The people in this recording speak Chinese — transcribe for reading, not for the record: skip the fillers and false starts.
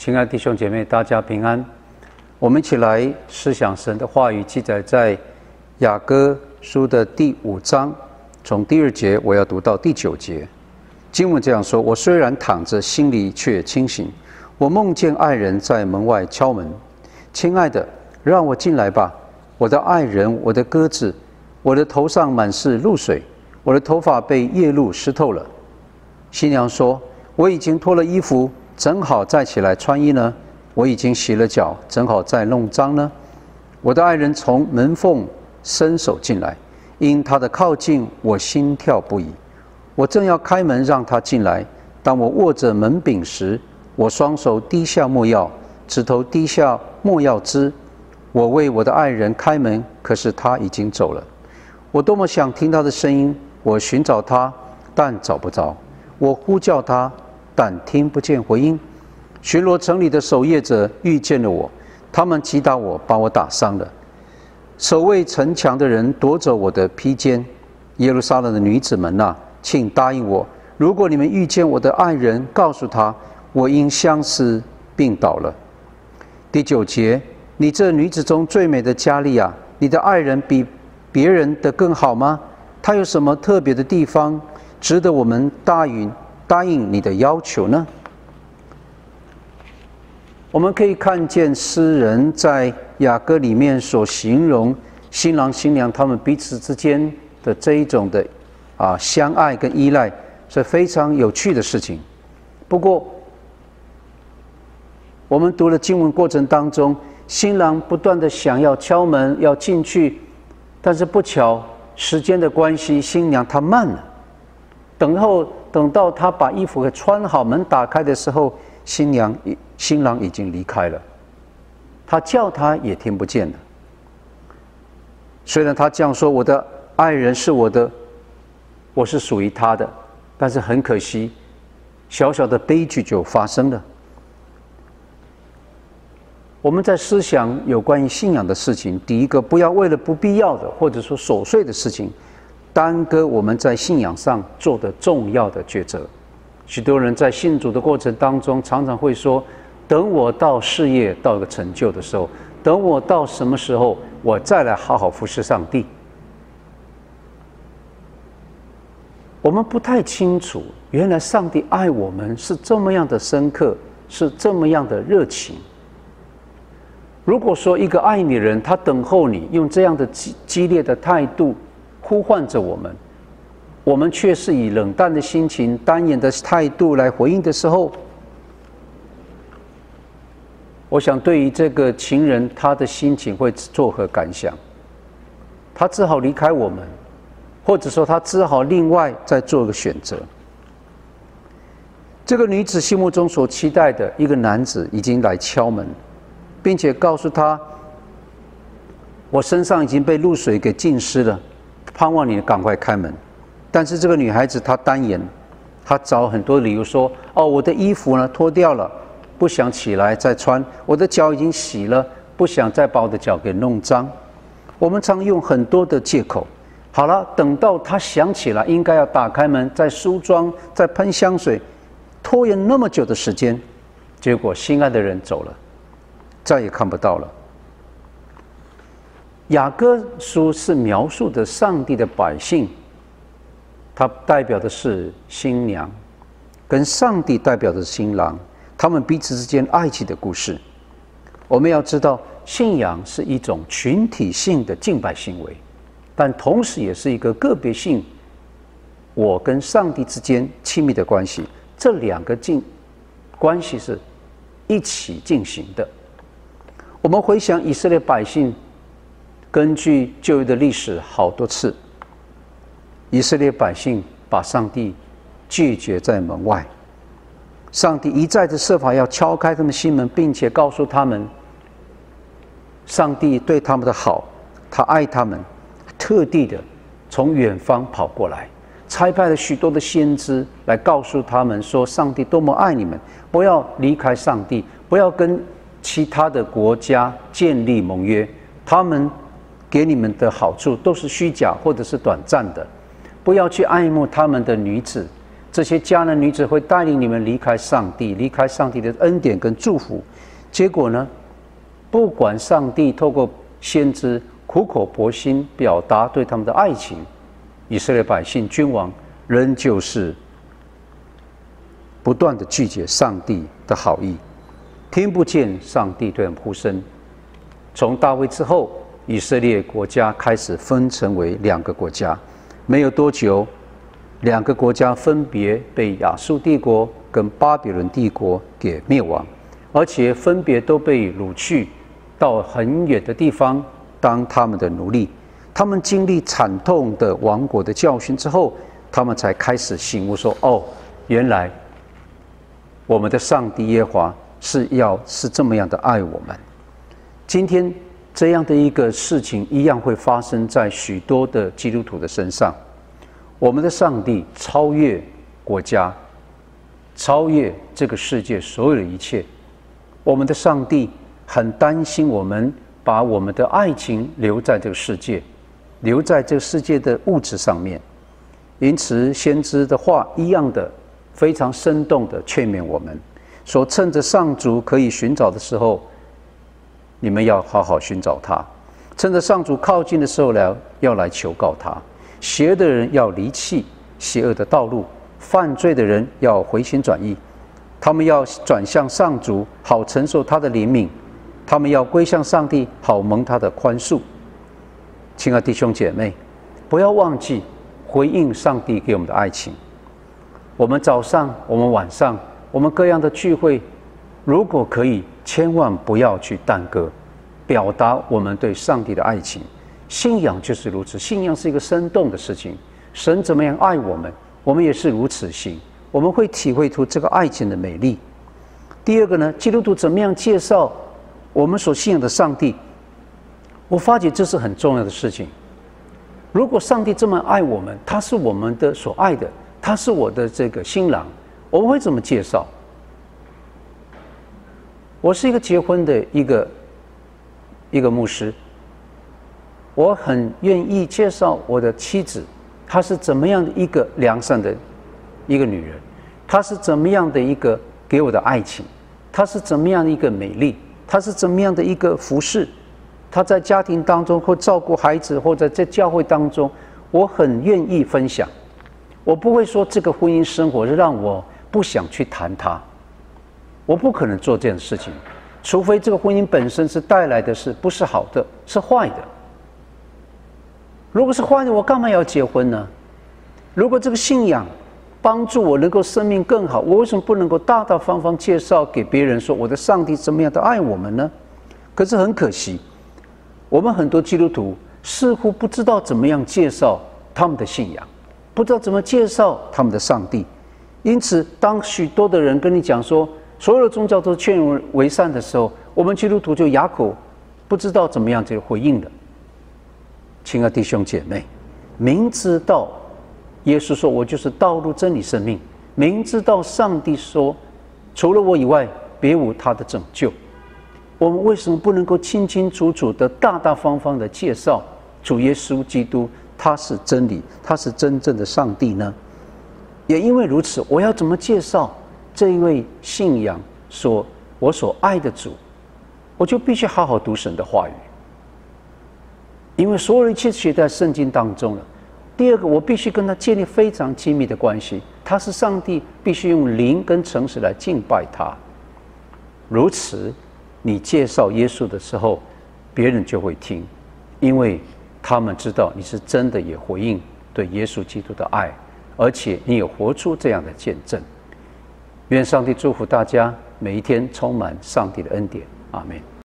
亲爱的弟兄姐妹，大家平安。我们一起来思想神的话语，记载在雅歌书的第5章，从第2节我要读到第9节。经文这样说：我虽然躺着，心里却清醒。我梦见爱人在门外敲门，亲爱的，让我进来吧。我的爱人，我的鸽子，我的头上满是露水，我的头发被夜露湿透了。新娘说：我已经脱了衣服，正好再起来穿衣呢。我已经洗了脚，正好再弄脏呢。我的爱人从门缝伸手进来，因他的靠近，我心跳不已。我正要开门让他进来，当我握着门柄时，我双手滴下没药，指头滴下没药汁。我为我的爱人开门，可是他已经走了。我多么想听他的声音，我寻找他，但找不着。我呼叫他，但听不见回音。巡逻城里的守夜者遇见了我，他们击打我，把我打伤了。守卫城墙的人夺走我的披肩。耶路撒冷的女子们啊，请答应我，如果你们遇见我的爱人，告诉他，我因相思病倒了。第9节，你这女子中最美的加利亚，你的爱人比别人的更好吗？他有什么特别的地方，值得我们答应你的要求呢？我们可以看见诗人在雅歌里面所形容新郎新娘他们彼此之间的这一种的相爱跟依赖，是非常有趣的事情。不过我们读了经文过程当中，新郎不断的想要敲门要进去，但是不巧时间的关系，新娘她慢了。等到她把衣服给穿好，门打开的时候，新郎已经离开了，他叫他也听不见了。虽然他这样说，我的爱人是我的，我是属于他的，但是很可惜，小小的悲剧就发生了。我们在思想有关于信仰的事情，第一个，不要为了不必要的或者说琐碎的事情耽搁我们在信仰上做的重要的抉择。许多人在信主的过程当中，常常会说，等我到事业到一个成就的时候，等我到什么时候，我再来好好服侍上帝。我们不太清楚，原来上帝爱我们是这么样的深刻，是这么样的热情。如果说一个爱你的人，他等候你，用这样的激烈的态度呼唤着我们，我们却是以冷淡的心情、单眼的态度来回应的时候，我想对于这个情人，他的心情会作何感想？他只好离开我们，或者说他只好另外再做一个选择。这个女子心目中所期待的一个男子已经来敲门，并且告诉他，我身上已经被露水给浸湿了，盼望你赶快开门。但是这个女孩子她单言，她找很多理由说，我的衣服呢脱掉了，不想起来再穿，我的脚已经洗了，不想再把我的脚给弄脏。我们常用很多的借口。好了，等到她想起来应该要打开门，再梳妆，再喷香水，拖延那么久的时间，结果心爱的人走了，再也看不到了。雅歌书是描述的上帝的百姓，它代表的是新娘，跟上帝代表的新郎，他们彼此之间爱情的故事。我们要知道，信仰是一种群体性的敬拜行为，但同时也是一个个别性，我跟上帝之间亲密的关系。这两个关系是一起进行的。我们回想以色列百姓，根据旧约的历史好多次，以色列百姓把上帝拒绝在门外，上帝一再的设法要敲开他们心门，并且告诉他们，上帝对他们的好，他爱他们，特地的从远方跑过来，差派了许多的先知来告诉他们说，上帝多么爱你们，不要离开上帝，不要跟其他的国家建立盟约，他们给你们的好处都是虚假或者是短暂的，不要去爱慕他们的女子， 这些迦南女子会带领你们离开上帝，离开上帝的恩典跟祝福。结果呢，不管上帝透过先知苦口婆心表达对他们的爱情，以色列百姓君王仍旧是不断的拒绝上帝的好意，听不见上帝对他们呼声。从大卫之后，以色列国家开始分成为2个国家，没有多久，2个国家分别被亚述帝国跟巴比伦帝国给灭亡，而且分别都被掳去到很远的地方当他们的奴隶。他们经历惨痛的亡国的教训之后，他们才开始醒悟说：哦，原来我们的上帝耶和华是这么样的爱我们。今天这样的一个事情一样会发生在许多的基督徒的身上。我们的上帝超越国家，超越这个世界所有的一切。我们的上帝很担心我们把我们的爱情留在这个世界，留在这个世界的物质上面。因此先知的话一样的非常生动的劝勉我们说，趁着上主可以寻找的时候，你们要好好寻找他，趁着上主靠近的时候要来求告他。邪恶的人要离弃邪恶的道路，犯罪的人要回心转意，他们要转向上主，好承受他的怜悯，他们要归向上帝，好蒙他的宽恕。亲爱的弟兄姐妹，不要忘记回应上帝给我们的爱情。我们早上，我们晚上，我们各样的聚会，如果可以，千万不要去耽搁表达我们对上帝的爱情。信仰就是如此，信仰是一个生动的事情。神怎么样爱我们，我们也是如此行，我们会体会出这个爱情的美丽。第二个呢，基督徒怎么样介绍我们所信仰的上帝？我发觉这是很重要的事情。如果上帝这么爱我们，他是我们的所爱的，他是我的这个新郎，我们会怎么介绍？我是一个结婚的一个牧师，我很愿意介绍我的妻子，她是怎么样的一个良善的一个女人，她是怎么样的一个给我的爱情，她是怎么样的一个美丽，她是怎么样的一个服侍，她在家庭当中或照顾孩子，或者在教会当中，我很愿意分享。我不会说这个婚姻生活让我不想去谈它，我不可能做这样的事情，除非这个婚姻本身是带来的是不是好的，是坏的。如果是坏的，我干嘛要结婚呢？如果这个信仰帮助我能够生命更好，我为什么不能够大大方方介绍给别人说我的上帝怎么样的爱我们呢？可是很可惜，我们很多基督徒似乎不知道怎么样介绍他们的信仰，不知道怎么介绍他们的上帝。因此当许多的人跟你讲说所有的宗教都劝人为善的时候，我们基督徒就哑口不知道怎么样去回应的。亲爱的弟兄姐妹，明知道耶稣说我就是道路真理生命，明知道上帝说除了我以外别无他的拯救，我们为什么不能够清清楚楚的大大方方的介绍主耶稣基督他是真理，他是真正的上帝呢？也因为如此，我要怎么介绍这一位信仰我所爱的主，我就必须好好读神的话语，因为所有的一切写在圣经当中了。第二个，我必须跟他建立非常亲密的关系，他是上帝，必须用灵跟诚实来敬拜他。如此你介绍耶稣的时候，别人就会听，因为他们知道你是真的也回应对耶稣基督的爱，而且你有活出这样的见证。愿上帝祝福大家每一天充满上帝的恩典。阿们。